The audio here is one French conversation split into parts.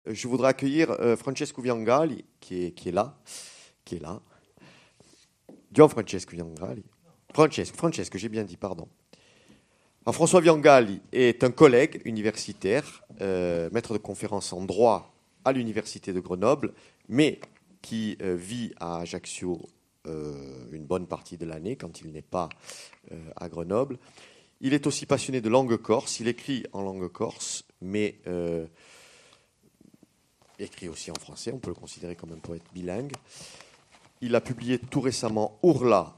je voudrais accueillir Francesco Viangali, qui est là. Gian Francesco Viangali. Francesco, j'ai bien dit, pardon. Alors, François Viangali est un collègue universitaire, maître de conférences en droit à l'université de Grenoble, mais qui vit à Ajaccio une bonne partie de l'année quand il n'est pas à Grenoble. Il est aussi passionné de langue corse, il écrit en langue corse, mais écrit aussi en français, on peut le considérer comme un poète bilingue. Il a publié tout récemment Urla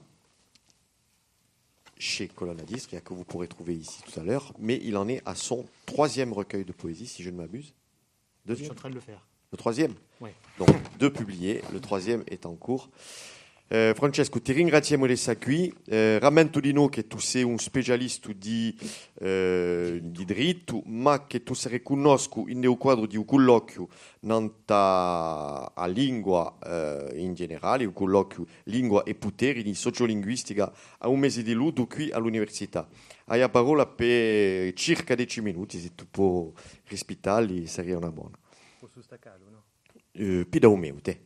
chez Colonnadis, que vous pourrez trouver ici tout à l'heure, mais il en est à son 3e recueil de poésie, si je ne m'abuse. Je suis en train de le faire. Le 3e? Oui. Donc 2 publiés, le 3e est en cours. Francesco, ti ringraziamo di essere qui. Rammento di noi che tu sei un specialista di diritto, ma che tu sei conosco in un quadro di un colloquio nanta a lingua in generale, un colloquio lingua e poteri di sociolinguistica a un mese di luto qui all'università. Hai la parola per circa 10 minuti, se tu puoi rispettarli sarebbe una buona. Posso staccarlo, no? Più da un minuto.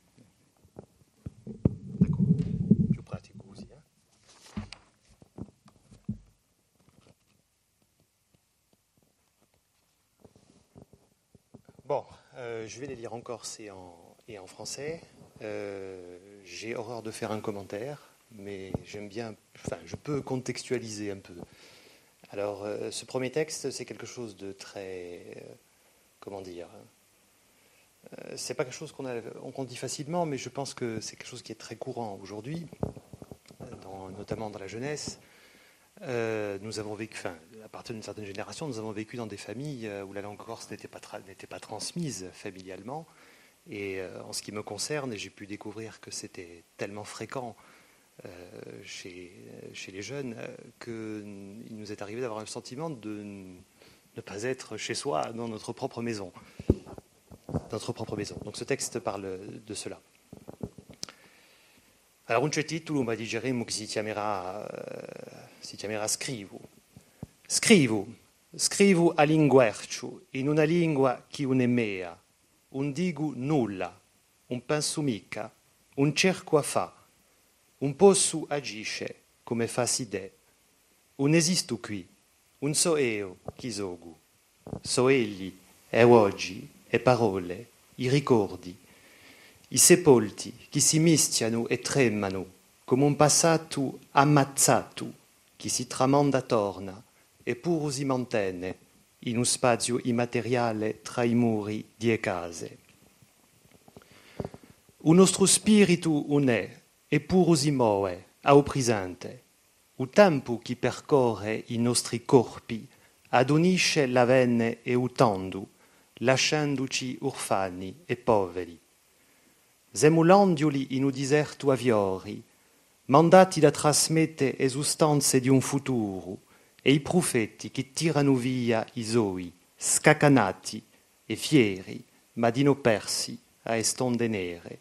Bon, je vais les lire en corse et en français. J'ai horreur de faire un commentaire, mais j'aime bien, je peux contextualiser un peu. Alors, ce premier texte, c'est quelque chose de très, comment dire, c'est pas quelque chose qu'on dit facilement, mais je pense que c'est quelque chose qui est très courant aujourd'hui, notamment dans la jeunesse. Nous avons vécu, à partir d'une certaine génération, nous avons vécu dans des familles où la langue corse n'était pas transmise familialement. Et en ce qui me concerne, et j'ai pu découvrir que c'était tellement fréquent chez les jeunes qu'il nous est arrivé d'avoir un sentiment de ne pas être chez soi dans notre propre maison. Donc ce texte parle de cela. Alors un c'è titolo, ma diremo che si chiamerà Scrivo. Scrivo a linguercio, in una lingua che non è mea. Un dico nulla, un penso mica, un cerco a fa, un posso agisce come fa si de. Un esisto qui, un so io chi sono. So egli, e oggi, e parole, i ricordi, i sepolti che si mischiano e tremano come un passato ammazzato che si tramanda torna eppure si mantiene in un spazio immateriale tra i muri di case. Un nostro spirito un'è eppure si muove ao presente. Il tempo che percorre i nostri corpi adonisce la venne e utando, lasciandoci orfani e poveri. Semulandioli in un deserto aviori, mandati da trasmettere le sostanze di un futuro, e i profeti che tirano via i soi, scacanati e fieri, ma di no persi a estonde nere.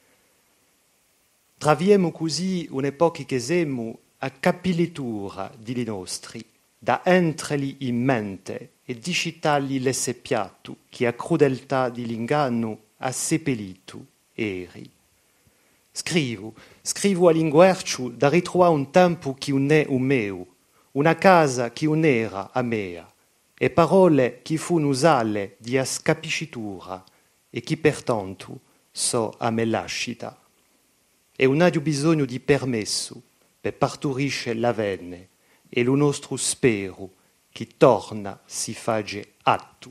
Traviemo così un'epoca che siamo a capilitura di nostri, da entreli in mente e discitargli l'esseppiato che a crudeltà di l'inganno ha seppellito eri. Scrivo a linguercio da ritrovare un tempo che non è un meu, una casa che non era a mea, e parole che fu usale di ascapicitura e che pertanto so a me lascita. E non ha bisogno di permesso per parturisce la venne e lo nostro spero che torna si fage atto.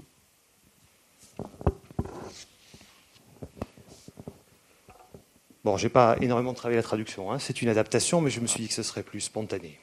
Bon, j'ai pas énormément travaillé la traduction, hein. C'est une adaptation, mais je me suis dit que ce serait plus spontané.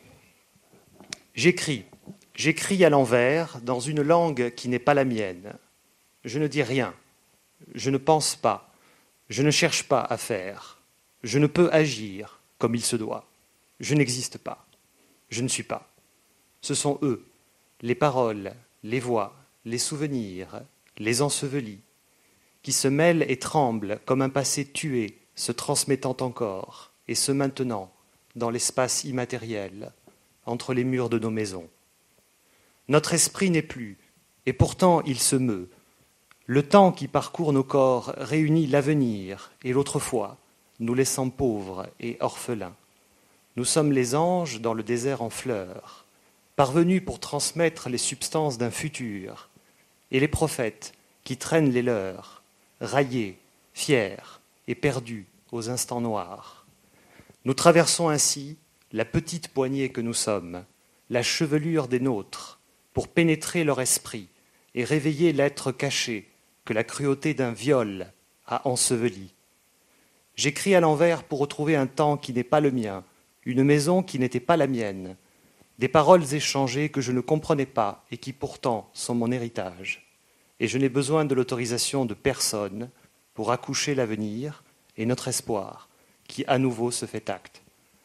J'écris à l'envers, dans une langue qui n'est pas la mienne. Je ne dis rien, je ne pense pas, je ne cherche pas à faire, je ne peux agir comme il se doit. Je n'existe pas, je ne suis pas. Ce sont eux, les paroles, les voix, les souvenirs, les ensevelis, qui se mêlent et tremblent comme un passé tué, se transmettant encore et se maintenant dans l'espace immatériel, entre les murs de nos maisons. Notre esprit n'est plus, et pourtant il se meut, Le temps qui parcourt nos corps réunit l'avenir et l'autrefois, nous laissant pauvres et orphelins. Nous sommes les anges dans le désert en fleurs, parvenus pour transmettre les substances d'un futur, et les prophètes qui traînent les leurs, raillés, fiers et perdus aux instants noirs. Nous traversons ainsi la petite poignée que nous sommes, la chevelure des nôtres, pour pénétrer leur esprit et réveiller l'être caché que la cruauté d'un viol a enseveli. J'écris à l'envers pour retrouver un temps qui n'est pas le mien, une maison qui n'était pas la mienne, des paroles échangées que je ne comprenais pas et qui pourtant sont mon héritage. Et je n'ai besoin de l'autorisation de personne pour accoucher l'avenir et notre espoir, qui à nouveau se fait acte.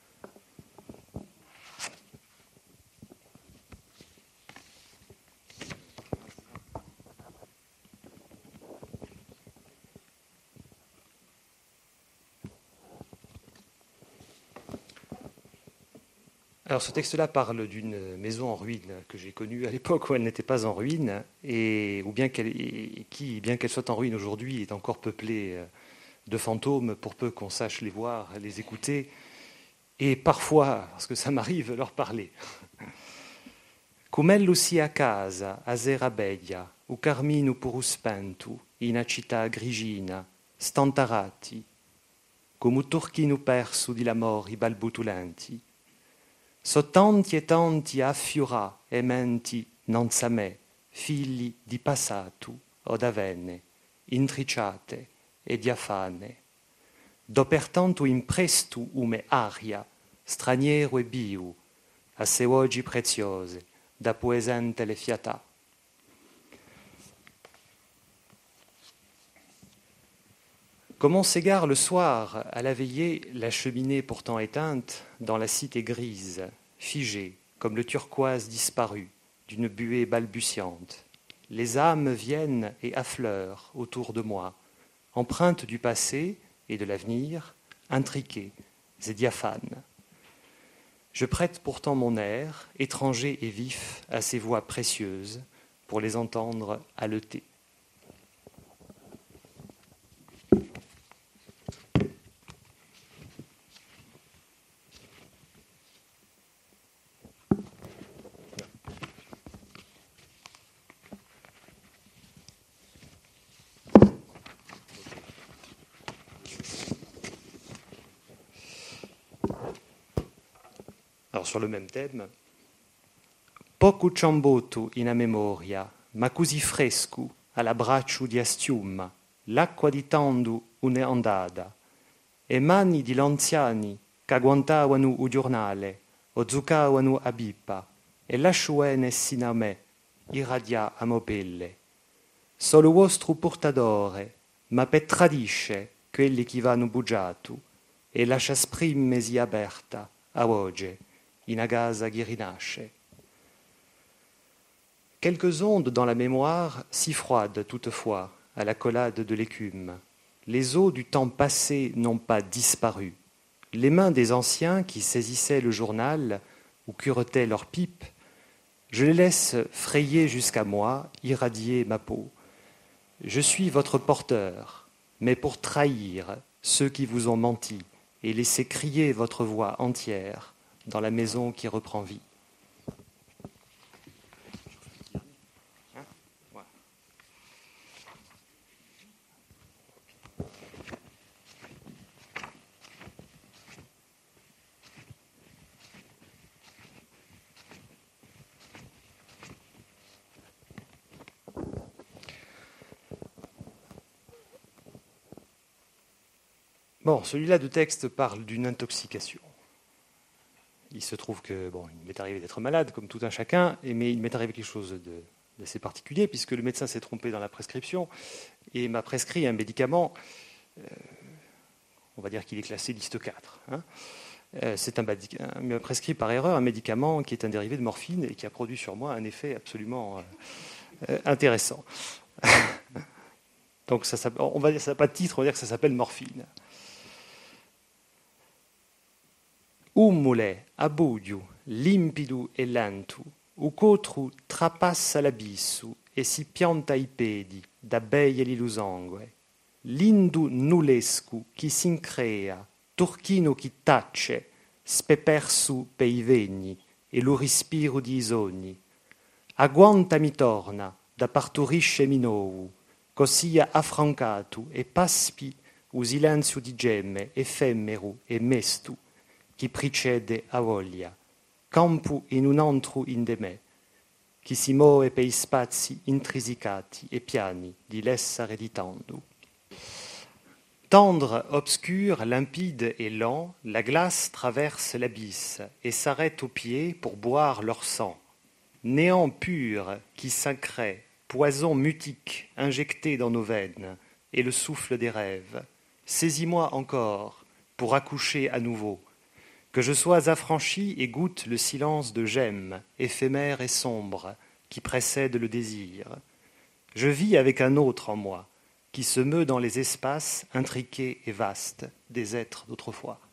Alors ce texte-là parle d'une maison en ruine que j'ai connue à l'époque où elle n'était pas en ruine, ou bien qu'elle soit en ruine aujourd'hui, est encore peuplée de fantômes pour peu qu'on sache les voir, les écouter, et parfois, parce que ça m'arrive, leur parler. Come sia a casa, a sera bella, u carmino puru spentu, in a città grigina, stantarati, come turchino perso di l'amor i balbutulenti. So tanti e tanti affiorà e menti non sa me, figli di passato o d'avenne, intricciate e diafane. Do pertanto impresto ume aria, straniero e bio, a se oggi preziose, da poesente le fiatà. Comme on s'égare le soir à la veillée, la cheminée pourtant éteinte, dans la cité grise, figée, comme le turquoise disparu, d'une buée balbutiante. Les âmes viennent et affleurent autour de moi, empreintes du passé et de l'avenir, intriquées et diaphanes. Je prête pourtant mon air, étranger et vif, à ces voix précieuses, pour les entendre haleter. Alors sur le même thème, poco ciambotto in a memoria, ma così fresco all'abbraccio di astium, l'acqua di tandu une andata, e mani di l'anziani qu'agguantavano u giornale, o zuccavano a bippa, e lasciuene sin a me, irradia a mopelle. Solo vostro portadore, ma per tradisce quelli che vanno bugiato, e lascia sprimmesi aperta, a oggi, in a casa che rinasce. Quelques ondes dans la mémoire, si froides toutefois, à la collade de l'écume. Les eaux du temps passé n'ont pas disparu. Les mains des anciens qui saisissaient le journal ou curetaient leurs pipes, je les laisse frayer jusqu'à moi, irradier ma peau. Je suis votre porteur, mais pour trahir ceux qui vous ont menti et laisser crier votre voix entière dans la maison qui reprend vie. Bon, celui-là de texte parle d'une intoxication. Il se trouve que, il m'est arrivé d'être malade, comme tout un chacun, mais il m'est arrivé quelque chose d'assez particulier, puisque le médecin s'est trompé dans la prescription et m'a prescrit un médicament, on va dire qu'il est classé liste 4. Il m'a prescrit par erreur un médicament qui est un dérivé de morphine et qui a produit sur moi un effet absolument intéressant. Donc, on va dire ça n'a pas de titre, on va dire que ça s'appelle morphine. Umule, abudio, limpido e lento, u cotru trapassa l'abisso e si pianta i piedi da bei e li lusangue. L'indu nulescu chi s'increa, turchino chi tace, spepersu pei vegni e lo respiro di sogni. Aguanta mi torna, da partorisce mi nou, cossia affrancato e paspi o silenzio di gemme effemeru e mestu, chi precede a voglia, campo in un altro in de me, chi si muove per i spazi intrisicati e piani di l'essere editando. Tendre, obscur, limpide et lent, la glace traverse l'abysse et s'arrête aux pieds pour boire leur sang. Néant pur qui s'incrée, poison mutique injecté dans nos veines et le souffle des rêves. Saisis-moi encore pour accoucher à nouveau, que je sois affranchi et goûte le silence de gemme, éphémère et sombre, qui précède le désir. Je vis avec un autre en moi, qui se meut dans les espaces intriqués et vastes des êtres d'autrefois.